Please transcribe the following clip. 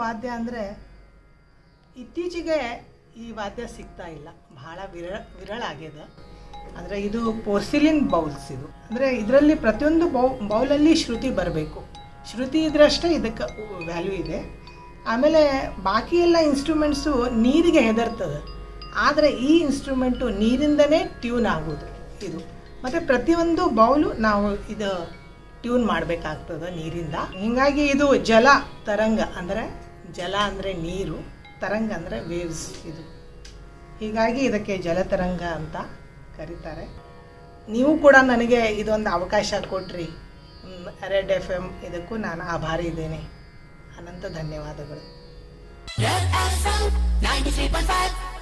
ವಾದ್ಯ ಅಂದರೆ ಇತ್ತೀಚೆಗೆ ಈ ವಾದ್ಯ ಸಿಗ್ತಾ ಇಲ್ಲ, ಬಹಳ ವಿರಳ ಆಗಿದೆ. ಅಂದರೆ ಇದು ಪೋರ್ಸಿಲಿನ್ ಬೌಲ್ಸ್. ಇದು ಅಂದರೆ ಇದರಲ್ಲಿ ಪ್ರತಿಯೊಂದು ಬೌಲಲ್ಲಿ ಶ್ರುತಿ ಬರಬೇಕು. ಶ್ರುತಿ ಇದ್ರಷ್ಟೇ ಇದಕ್ಕೆ ವ್ಯಾಲ್ಯೂ ಇದೆ. ಆಮೇಲೆ ಬಾಕಿ ಎಲ್ಲ ಇನ್ಸ್ಟ್ರೂಮೆಂಟ್ಸು ನೀರಿಗೆ ಹೆದರ್ತದೆ, ಆದರೆ ಈ ಇನ್ಸ್ಟ್ರೂಮೆಂಟು ನೀರಿಂದನೇ ಟ್ಯೂನ್ ಆಗೋದು ಇದು. ಮತ್ತು ಪ್ರತಿಯೊಂದು ಬೌಲು ನಾವು ಇದು ಟ್ಯೂನ್ ಮಾಡಬೇಕಾಗ್ತದೆ ನೀರಿಂದ. ಹೀಗಾಗಿ ಇದು ಜಲ ತರಂಗ, ಅಂದರೆ ಜಲ ಅಂದರೆ ನೀರು, ತರಂಗ ಅಂದರೆ ವೇವ್ಸ್ ಇದು. ಹೀಗಾಗಿ ಇದಕ್ಕೆ ಜಲತರಂಗ ಅಂತ ಕರೀತಾರೆ. ನೀವು ಕೂಡ ನನಗೆ ಇದೊಂದು ಅವಕಾಶ ಕೊಟ್ರಿ ರೆಡ್ FM, ಇದಕ್ಕೂ ನಾನು ಆಭಾರಿ ಇದ್ದೇನೆ. ಅನಂತ ಧನ್ಯವಾದಗಳು.